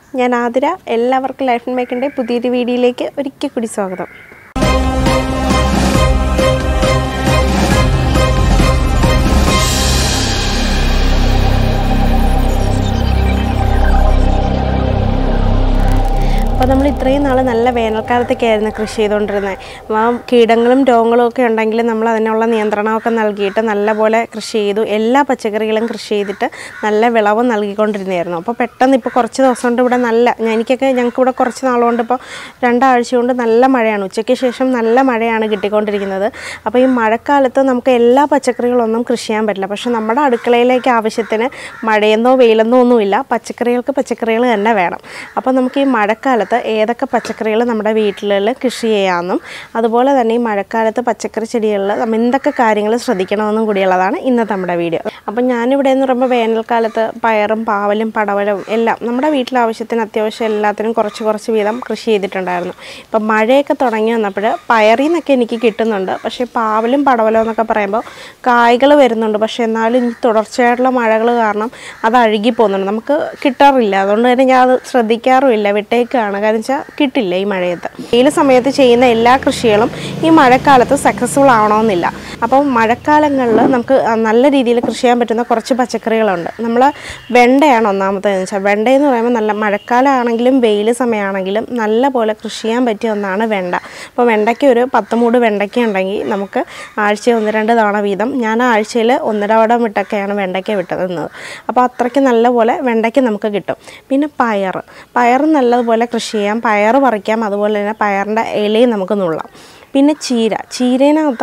ഞാൻ ആതിര. എല്ലാവർക്കും life and മേക്കിൻ്റെ പുതിയൊരു വീഡിയോയിലേക്ക് ഒരിക്കൽ കൂടി സ്വാഗതം. അപ്പോൾ നമ്മൾ ഇത്രയും നാൾ നല്ല വേനൽക്കാലത്തൊക്കെയായിരുന്നു കൃഷി ചെയ്തുകൊണ്ടിരുന്നത്. ആ കീടങ്ങളും രോഗങ്ങളും ഒക്കെ ഉണ്ടെങ്കിൽ നമ്മൾ അതിനുള്ള നിയന്ത്രണമൊക്കെ നൽകിയിട്ട് നല്ലപോലെ കൃഷി ചെയ്തു. എല്ലാ പച്ചക്കറികളും കൃഷി ചെയ്തിട്ട് നല്ല വിളവ് നൽകിക്കൊണ്ടിരുന്നതായിരുന്നു. അപ്പോൾ പെട്ടെന്ന് ഇപ്പോൾ കുറച്ച് ദിവസം കൊണ്ട് ഇവിടെ ഞങ്ങൾക്കിവിടെ കുറച്ച് നാളുകൊണ്ട് ഇപ്പോൾ 2 ആഴ്ച കൊണ്ട് നല്ല മഴയാണ്. ഉച്ചയ്ക്ക് ശേഷം നല്ല മഴയാണ് കിട്ടിക്കൊണ്ടിരിക്കുന്നത്. അപ്പോൾ ഈ മഴക്കാലത്ത് നമുക്ക് എല്ലാ പച്ചക്കറികളൊന്നും കൃഷി ചെയ്യാൻ പറ്റില്ല. പക്ഷേ നമ്മുടെ അടുക്കളയിലേക്ക് ആവശ്യത്തിന് മഴയെന്നോ വെയിലെന്നോ ഒന്നുമില്ല. പച്ചക്കറികൾ തന്നെ വേണം. അപ്പോൾ നമുക്ക് ഈ മഴക്കാലത്ത് ഏതൊക്കെ പച്ചക്കറികൾ നമ്മുടെ വീട്ടിൽ കൃഷി ചെയ്യാമെന്നും അതുപോലെ തന്നെ ഈ മഴക്കാലത്ത് പച്ചക്കറി ചെടികളിൽ നമ്മൾ എന്തൊക്കെ കാര്യങ്ങൾ ശ്രദ്ധിക്കണമെന്നും കൂടിയുള്ളതാണ് ഇന്നത്തെ നമ്മുടെ വീഡിയോ. അപ്പം ഞാനിവിടെ എന്ന് പറയുമ്പോൾ വേനൽക്കാലത്ത് പയറും പാവലും പടവലവും എല്ലാം നമ്മുടെ വീട്ടിലാവശ്യത്തിന് അത്യാവശ്യം എല്ലാത്തിനും കുറച്ച് വീതം കൃഷി ചെയ്തിട്ടുണ്ടായിരുന്നു. ഇപ്പം മഴയൊക്കെ തുടങ്ങി വന്നപ്പോൾ പയറിൽ നിന്നൊക്കെ എനിക്ക് കിട്ടുന്നുണ്ട്. പക്ഷേ പാവലും പടവലവും എന്നൊക്കെ പറയുമ്പോൾ കായ്കൾ വരുന്നുണ്ട്. പക്ഷേ എന്നാലും ഈ തുടർച്ചയായിട്ടുള്ള മഴകൾ കാരണം അത് അഴുകി പോകുന്നുണ്ട്, നമുക്ക് കിട്ടാറില്ല. അതുകൊണ്ട് തന്നെ ഞാൻ അത് ശ്രദ്ധിക്കാറുമില്ല, വിട്ടേക്കാണ്. കാരണം വെച്ചാൽ കിട്ടില്ല ഈ മഴയത്ത്. വെയിൽ സമയത്ത് ചെയ്യുന്ന എല്ലാ കൃഷികളും ഈ മഴക്കാലത്ത് സക്സസ്ഫുൾ ആവണമെന്നില്ല. അപ്പം മഴക്കാലങ്ങളിൽ നമുക്ക് നല്ല രീതിയിൽ കൃഷി ചെയ്യാൻ പറ്റുന്ന കുറച്ച് പച്ചക്കറികളുണ്ട്. നമ്മൾ വെണ്ടയാണ് ഒന്നാമത്തേന്ന് വെച്ചാൽ. വെണ്ടയെന്ന് പറയുമ്പോൾ നല്ല മഴക്കാലമാണെങ്കിലും വെയിൽ സമയമാണെങ്കിലും നല്ല പോലെ കൃഷി ചെയ്യാൻ പറ്റിയ ഒന്നാണ് വെണ്ട. അപ്പോൾ വെണ്ടയ്ക്ക് ഒരു 10 മൂട് വെണ്ടയ്ക്ക ഉണ്ടെങ്കിൽ നമുക്ക് ആഴ്ചയിൽ 1-2 തവണ വീതം, ഞാൻ ആഴ്ചയിൽ 1.5 വടം വിട്ടൊക്കെയാണ് വെണ്ടയ്ക്ക വിട്ടുന്നത്. അപ്പോൾ അത്രയ്ക്ക് നല്ലപോലെ വെണ്ടയ്ക്ക് നമുക്ക് കിട്ടും. പിന്നെ പയർ നല്ലതുപോലെ കൃഷി ചെയ്യാം, പയർ പറിക്കാം, അതുപോലെ തന്നെ പയറിൻ്റെ ഇലയും നമുക്ക് നുള്ളാം. പിന്നെ ചീരേനകത്ത്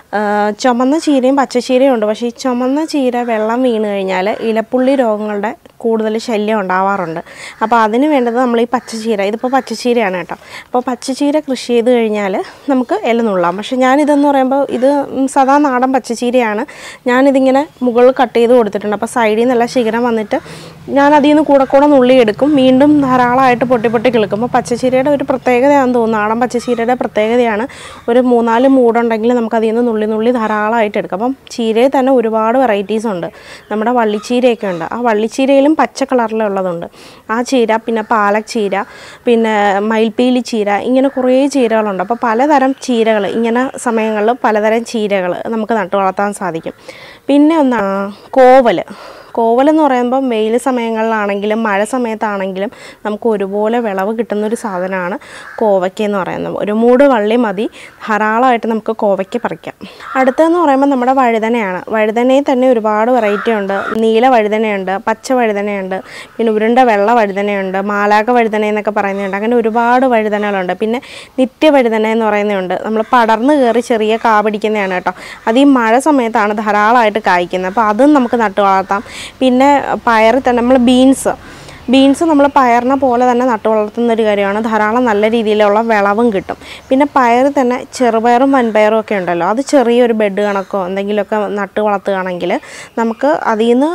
ചുമന്ന ചീരയും പച്ചച്ചീരയും ഉണ്ട്. പക്ഷേ ഈ ചുമന്ന ചീര വെള്ളം വീണ് കഴിഞ്ഞാൽ ഇലപ്പുള്ളി രോഗങ്ങളുടെ കൂടുതൽ ശല്യം ഉണ്ടാവാറുണ്ട്. അപ്പോൾ അതിന് വേണ്ടത് നമ്മൾ ഈ പച്ചച്ചീര, ഇതിപ്പോൾ പച്ചച്ചീരയാണ് കേട്ടോ. അപ്പോൾ പച്ചച്ചീര കൃഷി ചെയ്ത് കഴിഞ്ഞാൽ നമുക്ക് ഇല നുള്ളാം. പക്ഷേ ഞാനിതെന്ന് പറയുമ്പോൾ ഇത് സാധാ നാടൻ പച്ചച്ചീരയാണ്. ഞാനിതിങ്ങനെ മുകളിൽ കട്ട് ചെയ്ത് കൊടുത്തിട്ടുണ്ട്. അപ്പോൾ സൈഡിൽ നിന്നുള്ള ശിഖരം വന്നിട്ട് ഞാൻ അതിൽ നിന്ന് കൂടെ നുള്ളിയെടുക്കും. വീണ്ടും ധാരാളമായിട്ട് പൊട്ടി കിളുക്കും. അപ്പോൾ പച്ചച്ചീരയുടെ ഒരു പ്രത്യേകതയാണെന്ന് തോന്നുന്നു, നാടൻ പച്ചച്ചീരയുടെ പ്രത്യേകതയാണ്. ഒരു 3-4 മൂടുണ്ടെങ്കിൽ നമുക്ക് അതിൽ നിന്ന് നുള്ളി ധാരാളമായിട്ട് എടുക്കാം. അപ്പം ചീരയിൽ തന്നെ ഒരുപാട് വെറൈറ്റീസ് ഉണ്ട്. നമ്മുടെ വള്ളിച്ചീരയൊക്കെ ഉണ്ട്. ആ വള്ളിച്ചീരയിലും പച്ച കളറിലുള്ളതുണ്ട് ആ ചീര. പിന്നെ പാലക് ചീര, പിന്നെ മയിൽപ്പീലി ചീര, ഇങ്ങനെ കുറേ ചീരകളുണ്ട്. അപ്പോൾ പലതരം ചീരകൾ, ഇങ്ങനെ സമയങ്ങളിൽ പലതരം ചീരകൾ നമുക്ക് നട്ടു വളർത്താൻ സാധിക്കും. പിന്നെ കോവലെന്ന് പറയുമ്പം വെയിൽ സമയങ്ങളിലാണെങ്കിലും മഴ സമയത്താണെങ്കിലും നമുക്ക് ഒരുപോലെ വിളവ് കിട്ടുന്നൊരു സാധനമാണ് കോവയ്ക്കെന്ന് പറയുന്നത്. ഒരു മൂട് വള്ളി മതി, ധാരാളമായിട്ട് നമുക്ക് കോവയ്ക്ക് പറിക്കാം. അടുത്തതെന്ന് പറയുമ്പോൾ നമ്മുടെ വഴുതനയാണ്. വഴുതനയിൽ തന്നെ ഒരുപാട് വെറൈറ്റി ഉണ്ട്. നീല വഴുതനയുണ്ട്, പച്ച വഴുതനയുണ്ട്, പിന്നെ ഉരുണ്ട വെള്ള വഴുതനയുണ്ട്, മാലാക വഴുതന എന്നൊക്കെ പറയുന്നുണ്ട്. അങ്ങനെ ഒരുപാട് വഴുതനകളുണ്ട്. പിന്നെ നിത്യവഴുതന എന്ന് പറയുന്നുണ്ട്. നമ്മൾ പടർന്ന് കയറി ചെറിയ കാ പിടിക്കുന്നതാണ് കേട്ടോ. അത് ഈ മഴ സമയത്താണ് ധാരാളമായിട്ട് കായ്ക്കുന്നത്. അപ്പോൾ അതും നമുക്ക് നട്ടു വളർത്താം. പിന്നെ പയർ തന്നെ നമ്മൾ ബീൻസ് നമ്മൾ പയറിനെ പോലെ തന്നെ നട്ടു വളർത്തുന്നൊരു കാര്യമാണ്. ധാരാളം നല്ല രീതിയിലുള്ള വിളവും കിട്ടും. പിന്നെ പയർ തന്നെ ചെറുപയറും വൻപയറും ഒക്കെ ഉണ്ടല്ലോ, അത് ചെറിയൊരു ബെഡ് കണക്കോ എന്തെങ്കിലുമൊക്കെ നട്ടു വളർത്തുകയാണെങ്കിൽ നമുക്ക് അതിൽ നിന്ന്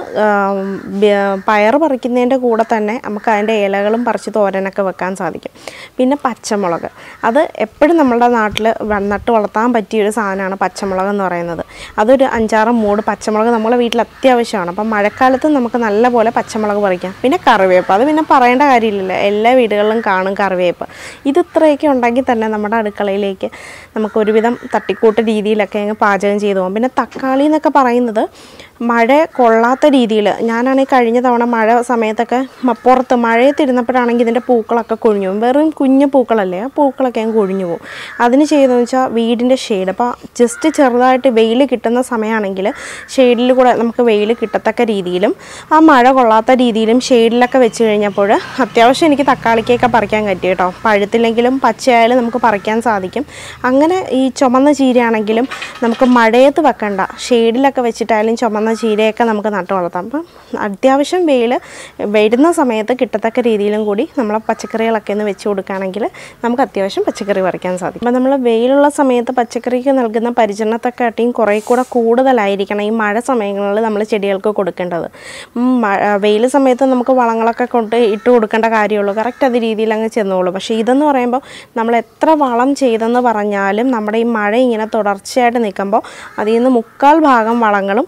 പയർ പറിക്കുന്നതിൻ്റെ കൂടെ തന്നെ നമുക്ക് അതിൻ്റെ ഇലകളും പറിച്ച് തോരനൊക്കെ വെക്കാൻ സാധിക്കും. പിന്നെ പച്ചമുളക്, അത് എപ്പോഴും നമ്മുടെ നാട്ടിൽ നട്ടു വളർത്താൻ പറ്റിയൊരു സാധനമാണ് പച്ചമുളക് എന്ന് പറയുന്നത്. അതൊരു 5-6 മൂട് പച്ചമുളക് നമ്മുടെ വീട്ടിൽ അത്യാവശ്യമാണ്. അപ്പം മഴക്കാലത്ത് നമുക്ക് നല്ലപോലെ പച്ചമുളക് പറിക്കാം. പിന്നെ കറിവേപ്പ്, അത് പിന്നെ പറയേണ്ട കാര്യമില്ലല്ലോ, എല്ലാ വീടുകളിലും കാണും കറിവേപ്പ്. ഇത് ഇത്രയൊക്കെ ഉണ്ടെങ്കിൽ തന്നെ നമ്മുടെ അടുക്കളയിലേക്ക് നമുക്ക് ഒരുവിധം തട്ടിക്കൂട്ട് രീതിയിലൊക്കെ അങ്ങ് പാചകം ചെയ്തു പോകാം. പിന്നെ തക്കാളി എന്നൊക്കെ പറയുന്നത് മഴ കൊള്ളാത്ത രീതിയിൽ, ഞാനാണെങ്കിൽ കഴിഞ്ഞ തവണ മഴ സമയത്തൊക്കെ പുറത്ത് മഴയത്തിരുന്നപ്പോഴാണെങ്കിൽ ഇതിൻ്റെ പൂക്കളൊക്കെ കൊഴിഞ്ഞു പോകും. വെറും കുഞ്ഞു പൂക്കളല്ലേ, ആ പൂക്കളൊക്കെ അങ്ങ് കൊഴിഞ്ഞു പോകും. അതിന് ചെയ്തതെന്ന് വെച്ചാൽ വീടിൻ്റെ ഷെയ്ഡ്, അപ്പോൾ ജസ്റ്റ് ചെറുതായിട്ട് വെയിൽ കിട്ടുന്ന സമയമാണെങ്കിൽ ഷെയ്ഡിൽ കൂടെ നമുക്ക് വെയിൽ കിട്ടത്തക്ക രീതിയിലും ആ മഴ കൊള്ളാത്ത രീതിയിലും ഷെയ്ഡിലൊക്കെ വെച്ച് കഴിഞ്ഞപ്പോൾ അത്യാവശ്യം എനിക്ക് തക്കാളിക്കൊക്കെ പറിക്കാൻ പറ്റി കേട്ടോ. പഴുത്തില്ലെങ്കിലും പച്ചയായാലും നമുക്ക് പറിക്കാൻ സാധിക്കും. അങ്ങനെ ഈ ചുമന്ന ചീരയാണെങ്കിലും നമുക്ക് മഴയത്ത് വെക്കണ്ട, ഷെയ്ഡിലൊക്കെ വെച്ചിട്ടായാലും ചുമന്ന ചീരയൊക്കെ നമുക്ക് നട്ടു വളർത്താം. അപ്പം അത്യാവശ്യം വെയിൽ വരുന്ന സമയത്ത് കിട്ടത്തക്ക രീതിയിലും കൂടി നമ്മളെ പച്ചക്കറികളൊക്കെ ഒന്ന് വെച്ച് കൊടുക്കുകയാണെങ്കിൽ നമുക്ക് അത്യാവശ്യം പച്ചക്കറി പറിക്കാൻ സാധിക്കും. അപ്പം നമ്മൾ വെയിലുള്ള സമയത്ത് പച്ചക്കറിക്ക് നൽകുന്ന പരിചരണത്തെക്കാട്ടിയും കുറേ കൂടെ കൂടുതലായിരിക്കണം ഈ മഴ സമയങ്ങളിൽ നമ്മൾ ചെടികൾക്ക് കൊടുക്കേണ്ടത്. വെയിൽ സമയത്ത് നമുക്ക് വളങ്ങളൊക്കെ ഇട്ട് കൊടുക്കേണ്ട കാര്യമുള്ളൂ, കറക്റ്റ് അത് രീതിയിൽ അങ്ങ് ചെന്നോളൂ. പക്ഷേ ഇതെന്ന് പറയുമ്പോൾ നമ്മൾ എത്ര വളം ചെയ്തെന്ന് പറഞ്ഞാലും നമ്മുടെ ഈ മഴ ഇങ്ങനെ തുടർച്ചയായിട്ട് നിൽക്കുമ്പോൾ അതിൽ നിന്ന് 3/4 ഭാഗം വളങ്ങളും ഒലിച്ച്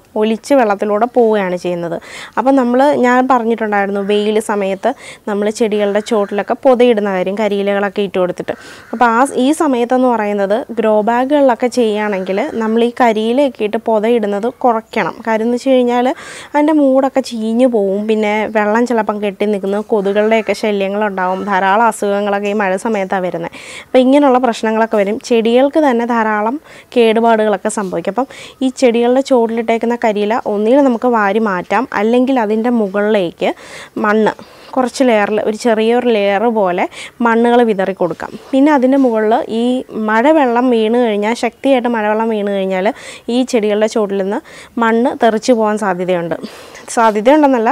തിളച്ച് വെള്ളത്തിലൂടെ പോവുകയാണ് ചെയ്യുന്നത്. അപ്പോൾ ഞാൻ പറഞ്ഞിട്ടുണ്ടായിരുന്നു വെയിൽ സമയത്ത് നമ്മൾ ചെടികളുടെ ചോട്ടിലൊക്കെ പൊതയിടുന്ന കാര്യം, കരിയിലകളൊക്കെ ഇട്ട് കൊടുത്തിട്ട്. അപ്പോൾ ഈ സമയത്തെന്ന് പറയുന്നത് ഗ്രോ ബാഗുകളിലൊക്കെ ചെയ്യുകയാണെങ്കിൽ നമ്മൾ ഈ കരിയിലയൊക്കെ ഇട്ട് പൊതയിടുന്നത് കുറയ്ക്കണം. കാര്യം എന്ന് വെച്ച് കഴിഞ്ഞാൽ അതിൻ്റെ മൂടൊക്കെ ചീഞ്ഞു പോവും, പിന്നെ വെള്ളം ചിലപ്പം കെട്ടി നിൽക്കുന്നു, കൊതുകളുടെയൊക്കെ ശല്യങ്ങളുണ്ടാവും, ധാരാളം അസുഖങ്ങളൊക്കെ ഈ മഴ സമയത്താണ് വരുന്നത്. അപ്പോൾ ഇങ്ങനെയുള്ള പ്രശ്നങ്ങളൊക്കെ വരും. ചെടികൾക്ക് തന്നെ ധാരാളം കേടുപാടുകളൊക്കെ സംഭവിക്കും. അപ്പം ഈ ചെടികളുടെ ചോട്ടിലിട്ടേക്കുന്ന കരിയില ഒന്നുകിൽ നമുക്ക് വാരി മാറ്റാം, അല്ലെങ്കിൽ അതിൻ്റെ മുകളിലേക്ക് മണ്ണ് കുറച്ച് ലെയറിൽ ഒരു ചെറിയൊരു ലെയർ പോലെ മണ്ണുകൾ വിതറി കൊടുക്കാം. പിന്നെ അതിൻ്റെ മുകളിൽ ഈ മഴവെള്ളം വീണ് കഴിഞ്ഞാൽ, ശക്തിയായിട്ട് മഴവെള്ളം വീണ് കഴിഞ്ഞാൽ ഈ ചെടികളുടെ ചോട്ടിൽ നിന്ന് മണ്ണ് തെറിച്ച് പോകാൻ സാധ്യതയുണ്ടെന്നല്ല,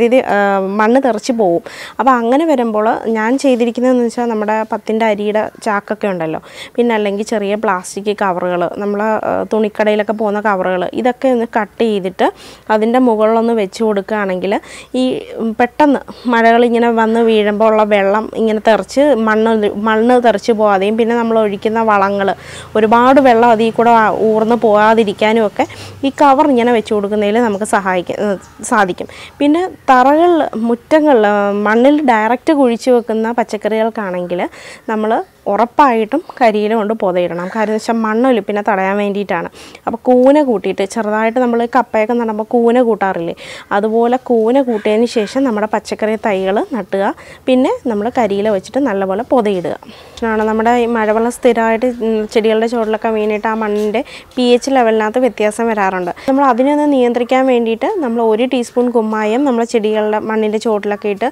മണ്ണ് തെറിച്ച് പോവും. അപ്പോൾ അങ്ങനെ വരുമ്പോൾ ഞാൻ ചെയ്തിരിക്കുന്നതെന്ന് വെച്ചാൽ നമ്മുടെ 10ൻ്റെ അരിയുടെ ചാക്കൊക്കെ ഉണ്ടല്ലോ, പിന്നെ അല്ലെങ്കിൽ ചെറിയ പ്ലാസ്റ്റിക് കവറുകൾ, നമ്മൾ തുണിക്കടയിലൊക്കെ പോകുന്ന കവറുകൾ, ഇതൊക്കെ ഒന്ന് കട്ട് ചെയ്തിട്ട് അതിൻ്റെ മുകളിലൊന്ന് വെച്ച് കൊടുക്കുകയാണെങ്കിൽ ഈ പെട്ടെന്ന് മഴകളിങ്ങനെ വന്ന് വീഴുമ്പോൾ ഉള്ള വെള്ളം ഇങ്ങനെ തെറിച്ച് മണ്ണ് തെറിച്ച് പോകാതെയും, പിന്നെ നമ്മൾ ഒഴിക്കുന്ന വളങ്ങൾ ഒരുപാട് വെള്ളം അതിൽ കൂടെ ഊർന്ന് പോകാതിരിക്കാനും ഒക്കെ ഈ കവർ ഇങ്ങനെ വെച്ച് കൊടുക്കുന്നതിൽ നമുക്ക് സാധിക്കും. പിന്നെ മുറ്റങ്ങളിൽ മണ്ണിൽ ഡയറക്റ്റ് കുഴിച്ച് വെക്കുന്ന പച്ചക്കറികൾക്കാണെങ്കിൽ നമ്മൾ ഉറപ്പായിട്ടും കരിയില കൊണ്ട് പൊതയിടണം. കാര്യം എന്ന് വെച്ചാൽ മണ്ണൊലിപ്പിനെ തടയാൻ വേണ്ടിയിട്ടാണ്. അപ്പോൾ കൂന കൂട്ടിയിട്ട് ചെറുതായിട്ട് നമ്മൾ കപ്പയൊക്കെ നടുമ്പോൾ കൂന കൂട്ടാറില്ലേ, അതുപോലെ കൂന കൂട്ടിയതിന് ശേഷം നമ്മുടെ പച്ചക്കറി തൈകൾ നട്ടുക. പിന്നെ നമ്മൾ കരിയില വെച്ചിട്ട് നല്ലപോലെ പൊതയിടുക. നമ്മുടെ ഈ മഴവെള്ളം സ്ഥിരമായിട്ട് ചെടികളുടെ ചുവട്ടിലൊക്കെ വീണിട്ട് ആ മണ്ണിൻ്റെ pH ലെവലിനകത്ത് വ്യത്യാസം വരാറുണ്ട്. നമ്മൾ അതിനൊന്ന് നിയന്ത്രിക്കാൻ വേണ്ടിയിട്ട് നമ്മൾ 1 ടീസ്പൂൺ കുമ്മായം നമ്മൾ ചെടികളുടെ മണ്ണിൻ്റെ ചുവട്ടിലൊക്കെ ഇട്ട്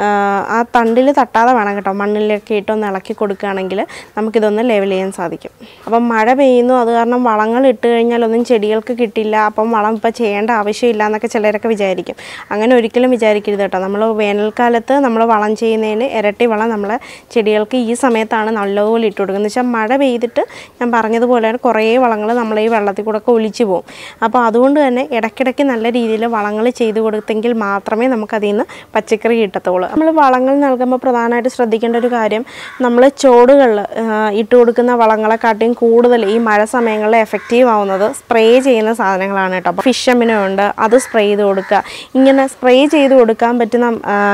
ആ തണ്ടിൽ തട്ടാതെ വേണം കേട്ടോ, മണ്ണിലൊക്കെ ഇട്ടൊന്ന് ഇളക്കി കൊടുക്കുകയാണെങ്കിൽ നമുക്കിതൊന്ന് ലെവൽ ചെയ്യാൻ സാധിക്കും. അപ്പം മഴ പെയ്യുന്നു, അത് കാരണം വളങ്ങൾ ഇട്ട് കഴിഞ്ഞാലൊന്നും ചെടികൾക്ക് കിട്ടില്ല, അപ്പം വളം ഇപ്പോൾ ചെയ്യേണ്ട ആവശ്യമില്ല എന്നൊക്കെ ചിലരൊക്കെ വിചാരിക്കും. അങ്ങനെ ഒരിക്കലും വിചാരിക്കരുത് കേട്ടോ. നമ്മൾ വേനൽക്കാലത്ത് നമ്മൾ വളം ചെയ്യുന്നതിന് ഇരട്ടി വളം നമ്മളെ ചെടികൾക്ക് ഈ സമയത്താണ് നല്ലതുപോലെ ഇട്ട് കൊടുക്കുന്നത്. എന്ന് വെച്ചാൽ മഴ പെയ്തിട്ട് ഞാൻ പറഞ്ഞതുപോലെ കുറേ വളങ്ങൾ നമ്മൾ ഈ വെള്ളത്തിൽ കൂടെ ഒക്കെ ഒലിച്ചു പോകും. അപ്പോൾ അതുകൊണ്ട് തന്നെ ഇടയ്ക്കിടയ്ക്ക് നല്ല രീതിയിൽ വളങ്ങൾ ചെയ്ത് കൊടുത്തെങ്കിൽ മാത്രമേ നമുക്കതിൽ നിന്ന് പച്ചക്കറി കിട്ടത്തുള്ളൂ. നമ്മൾ വളങ്ങൾ നൽകുമ്പോൾ പ്രധാനമായിട്ട് ശ്രദ്ധിക്കേണ്ട ഒരു കാര്യം, നമ്മൾ ചോടുകളിൽ ഇട്ട് കൊടുക്കുന്ന വളങ്ങളെക്കാട്ടിയും കൂടുതൽ ഈ മഴ സമയങ്ങളിൽ എഫക്റ്റീവ് ആവുന്നത് സ്പ്രേ ചെയ്യുന്ന സാധനങ്ങളാണ് കേട്ടോ. അപ്പോൾ ഫിഷ് അമിനോ ഉണ്ട്, അത് സ്പ്രേ ചെയ്ത് കൊടുക്കുക. ഇങ്ങനെ സ്പ്രേ ചെയ്ത് കൊടുക്കാൻ പറ്റുന്ന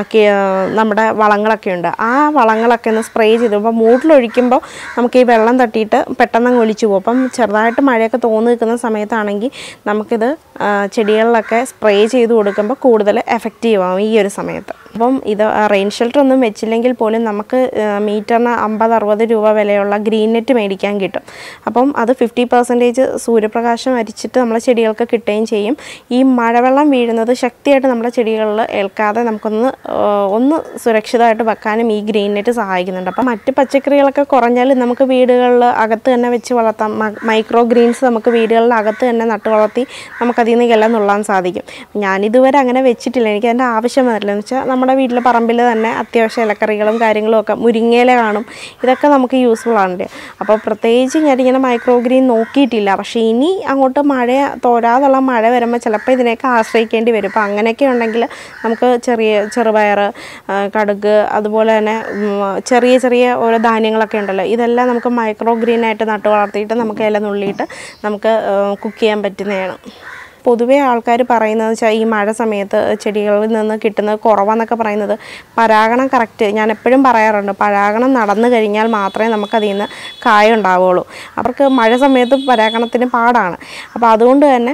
നമ്മുടെ വളങ്ങളൊക്കെ ഉണ്ട്. ആ വളങ്ങളൊക്കെ ഒന്ന് സ്പ്രേ ചെയ്തപ്പോൾ മൂട്ടിലൊഴിക്കുമ്പോൾ നമുക്ക് ഈ വെള്ളം തട്ടിയിട്ട് പെട്ടെന്ന് ഒലിച്ചു പോകും. അപ്പം ചെറുതായിട്ട് മഴയൊക്കെ തോന്നി നിൽക്കുന്ന സമയത്താണെങ്കിൽ നമുക്കിത് ചെടികളിലൊക്കെ സ്പ്രേ ചെയ്ത് കൊടുക്കുമ്പോൾ കൂടുതൽ എഫക്റ്റീവ് ആവും ഈ ഒരു സമയത്ത്. അപ്പം ഇത് റെയിൻ ഷെൽട്ടർ ഒന്നും വെച്ചില്ലെങ്കിൽ പോലും നമുക്ക് മീറ്ററിന് 50-60 രൂപ വിലയുള്ള ഗ്രീൻ നെറ്റ് മേടിക്കാൻ കിട്ടും. അപ്പം അത് 50% സൂര്യപ്രകാശം അരിച്ചിട്ട് നമ്മളെ ചെടികൾക്ക് കിട്ടുകയും ചെയ്യും. ഈ മഴവെള്ളം വീഴുന്നത് ശക്തിയായിട്ട് നമ്മുടെ ചെടികളിൽ ഏൽക്കാതെ നമുക്കൊന്ന് സുരക്ഷിതമായിട്ട് വെക്കാനും ഈ ഗ്രീൻ നെറ്റ് സഹായിക്കുന്നുണ്ട്. അപ്പം മറ്റ് പച്ചക്കറികളൊക്കെ കുറഞ്ഞാൽ നമുക്ക് വീടുകളിൽ അകത്ത് തന്നെ വെച്ച് വളർത്താം. മൈക്രോ ഗ്രീൻസ് നമുക്ക് വീടുകളിൽ അകത്ത് തന്നെ നട്ട് വളർത്തി നമുക്കതിൽ നിന്ന് എല്ലാം നുള്ളാൻ സാധിക്കും. ഞാനിതുവരെ അങ്ങനെ വെച്ചിട്ടില്ല, എനിക്ക് അതിൻ്റെ ആവശ്യം വരില്ല. എന്ന് വെച്ചാൽ നമ്മുടെ വീട്ടിലെ പറമ്പിൽ തന്നെ അത്യാവശ്യം ഇലക്കറികളും കാര്യങ്ങളും ഒക്കെ, മുരിങ്ങയില കാണും, ഇതൊക്കെ നമുക്ക് യൂസ്ഫുൾ ആണ്. അപ്പോൾ പ്രത്യേകിച്ച് ഞാനിങ്ങനെ മൈക്രോ ഗ്രീൻ നോക്കിയിട്ടില്ല. പക്ഷേ ഇനി അങ്ങോട്ട് തോരാതുള്ള മഴ വരുമ്പോൾ ചിലപ്പോൾ ഇതിനെയൊക്കെ ആശ്രയിക്കേണ്ടി വരും. അപ്പോൾ അങ്ങനെയൊക്കെ ഉണ്ടെങ്കിൽ നമുക്ക് ചെറുപയർ, കടുക്, അതുപോലെ തന്നെ ചെറിയ ഓരോ ധാന്യങ്ങളൊക്കെ ഉണ്ടല്ലോ, ഇതെല്ലാം നമുക്ക് മൈക്രോ ഗ്രീനായിട്ട് നട്ട് വളർത്തിയിട്ട് നമുക്ക് ഇല നുള്ളിയിട്ട് നമുക്ക് കുക്ക് ചെയ്യാൻ പറ്റുന്നതാണ്. പൊതുവേ ആൾക്കാർ പറയുന്നത് വെച്ചാൽ ഈ മഴ സമയത്ത് ചെടികളിൽ നിന്ന് കിട്ടുന്നത് കുറവാന്നൊക്കെ പറയുന്നത് പരാഗണം കറക്റ്റ്, ഞാൻ എപ്പോഴും പറയാറുണ്ട്, പരാഗണം നടന്നു കഴിഞ്ഞാൽ മാത്രമേ നമുക്കതിൽ നിന്ന് കായ ഉണ്ടാവുകയുള്ളൂ. അവർക്ക് മഴ സമയത്ത് പരാഗണത്തിന് പാടാണ്. അപ്പോൾ അതുകൊണ്ട് തന്നെ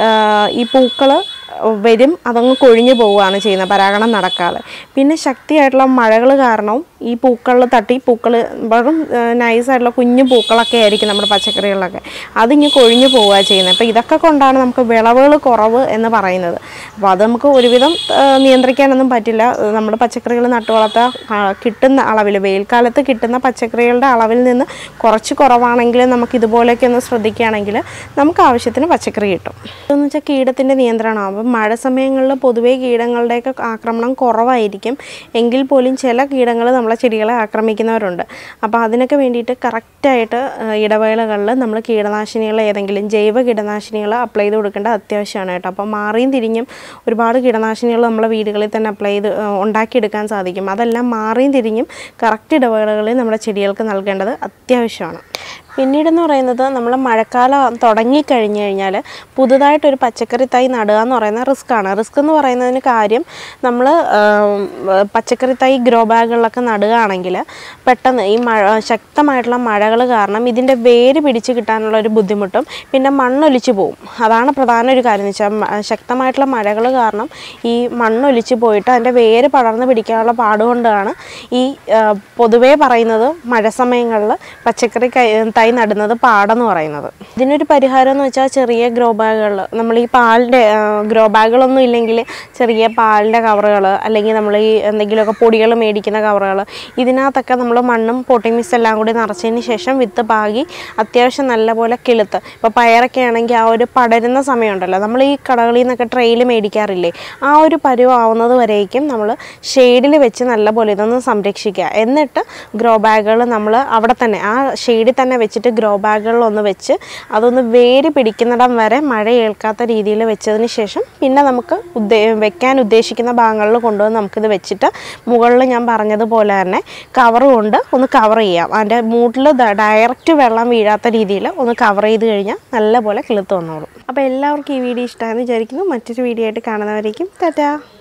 ഈ പൂക്കൾ വരും, അതങ്ങ് കൊഴിഞ്ഞു പോവുകയാണ് ചെയ്യുന്നത് പരാഗണം നടക്കാതെ. പിന്നെ ശക്തിയായിട്ടുള്ള മഴകൾ കാരണവും ഈ പൂക്കളിൽ തട്ടി പൂക്കൾ വെറും നൈസായിട്ടുള്ള കുഞ്ഞു പൂക്കളൊക്കെ ആയിരിക്കും നമ്മുടെ പച്ചക്കറികളിലൊക്കെ, അതിങ്ങ് കൊഴിഞ്ഞു പോവുക ചെയ്യുന്നത്. അപ്പോൾ ഇതൊക്കെ കൊണ്ടാണ് നമുക്ക് വിളവുകൾ കുറവ് എന്ന് പറയുന്നത്. അപ്പോൾ അത് നമുക്ക് ഒരുവിധം നിയന്ത്രിക്കാനൊന്നും പറ്റില്ല. നമ്മൾ പച്ചക്കറികൾ നട്ടു വളർത്താൻ കിട്ടുന്ന അളവിൽ, വെയിൽക്കാലത്ത് കിട്ടുന്ന പച്ചക്കറികളുടെ അളവിൽ നിന്ന് കുറച്ച് കുറവാണെങ്കിൽ നമുക്ക് ഇതുപോലെയൊക്കെ ഒന്ന് ശ്രദ്ധിക്കുകയാണെങ്കിൽ നമുക്ക് ആവശ്യത്തിന് പച്ചക്കറി കിട്ടും. ഇതെന്ന് വെച്ചാൽ കീടത്തിൻ്റെ നിയന്ത്രണം. അപ്പം മഴ സമയങ്ങളിൽ പൊതുവേ കീടങ്ങളുടെയൊക്കെ ആക്രമണം കുറവായിരിക്കും, എങ്കിൽ പോലും ചില കീടങ്ങൾ നമ്മളെ ചെടികളെ ആക്രമിക്കുന്നവരുണ്ട്. അപ്പോൾ അതിനൊക്കെ വേണ്ടിയിട്ട് കറക്റ്റായിട്ട് ഇടവേളകളിൽ നമ്മൾ കീടനാശിനികൾ, ഏതെങ്കിലും ജൈവ കീടനാശിനികൾ അപ്ലൈ ചെയ്ത് കൊടുക്കേണ്ടത് അത്യാവശ്യമാണ് കേട്ടോ. അപ്പോൾ മാറിയും തിരിഞ്ഞും ഒരുപാട് കീടനാശിനികൾ നമ്മളെ വീടുകളിൽ തന്നെ ഉണ്ടാക്കിയെടുക്കാൻ സാധിക്കും. അതെല്ലാം മാറിയും തിരിഞ്ഞും കറക്റ്റ് ഇടവേളകളിൽ നമ്മുടെ ചെടികൾക്ക് നൽകേണ്ടത് അത്യാവശ്യമാണ്. പിന്നീടെന്ന് പറയുന്നത് നമ്മൾ മഴക്കാലം തുടങ്ങിക്കഴിഞ്ഞ് കഴിഞ്ഞാൽ പുതുതായിട്ടൊരു പച്ചക്കറി തൈ നടുക എന്ന് പറയുന്നത് റിസ്ക്കാണ്. റിസ്ക് എന്ന് പറയുന്നതിന് കാര്യം നമ്മൾ പച്ചക്കറി തൈ ഗ്രോ ബാഗുകളിലൊക്കെ നടുകയാണെങ്കിൽ പെട്ടെന്ന് ഈ ശക്തമായിട്ടുള്ള മഴകൾ കാരണം ഇതിൻ്റെ വേര് പിടിച്ച് കിട്ടാനുള്ള ഒരു ബുദ്ധിമുട്ടും പിന്നെ മണ്ണൊലിച്ച് പോവും. അതാണ് പ്രധാന ഒരു കാര്യം എന്ന് വെച്ചാൽ ശക്തമായിട്ടുള്ള മഴകൾ കാരണം ഈ മണ്ണൊലിച്ച് പോയിട്ട് അതിൻ്റെ വേര് പടർന്ന് പിടിക്കാനുള്ള പാടുകൊണ്ടാണ് ഈ പൊതുവേ പറയുന്നത് മഴ സമയങ്ങളിൽ പച്ചക്കറി തൈ നടുന്നത് പാടെന്ന് പറയുന്നത്. ഇതിനൊരു പരിഹാരം എന്ന് വെച്ചാൽ ചെറിയ ഗ്രോ ബാഗുകൾ, നമ്മൾ ഈ പാലിൻ്റെ ഗ്രോ ബാഗുകളൊന്നും ഇല്ലെങ്കിൽ ചെറിയ പാലിൻ്റെ കവറുകൾ അല്ലെങ്കിൽ നമ്മൾ ഈ എന്തെങ്കിലുമൊക്കെ പൊടികൾ മേടിക്കുന്ന കവറുകൾ, ഇതിനകത്തൊക്കെ നമ്മൾ മണ്ണും പോട്ടിംഗ് മിക്സ് എല്ലാം കൂടി നിറച്ചതിന് ശേഷം വിത്ത് പാകി അത്യാവശ്യം നല്ലപോലെ കിളുത്ത്, ഇപ്പോൾ പയറൊക്കെ ആണെങ്കിൽ ആ ഒരു പടരുന്ന സമയമുണ്ടല്ലോ, നമ്മൾ ഈ കടകളിൽ നിന്നൊക്കെ ട്രെയിൽ മേടിക്കാറില്ലേ, ആ ഒരു പരുവാവുന്നത് വരേക്കും നമ്മൾ ഷെയ്ഡിൽ വെച്ച് നല്ലപോലെ ഇതൊന്ന് സംരക്ഷിക്കുക. എന്നിട്ട് ഗ്രോ ബാഗുകൾ നമ്മൾ അവിടെ തന്നെ ആ ഷെയ്ഡിൽ തന്നെ വെച്ചിട്ട് ഗ്രോ ബാഗുകളിലൊന്ന് വെച്ച് അതൊന്ന് വേര് പിടിക്കുന്നിടം വരെ മഴ ഏൽക്കാത്ത രീതിയിൽ വെച്ചതിന് ശേഷം പിന്നെ നമുക്ക് വെക്കാൻ ഉദ്ദേശിക്കുന്ന ഭാഗങ്ങളിൽ കൊണ്ടുവന്ന് നമുക്കിത് വെച്ചിട്ട് മുകളിൽ ഞാൻ പറഞ്ഞതുപോലെ തന്നെ കവർ കൊണ്ട് ഒന്ന് കവർ ചെയ്യാം. അതിൻ്റെ മൂട്ടിൽ ഡയറക്റ്റ് വെള്ളം വീഴാത്ത രീതിയിൽ ഒന്ന് കവർ ചെയ്ത് കഴിഞ്ഞാൽ നല്ലപോലെ കിളുത്ത് വന്നോളും. അപ്പോൾ എല്ലാവർക്കും ഈ വീഡിയോ ഇഷ്ടമാണെന്ന് വിചാരിക്കുന്നു. മറ്റൊരു വീഡിയോ ആയിട്ട് കാണുന്നവരേക്കും ടാറ്റാ.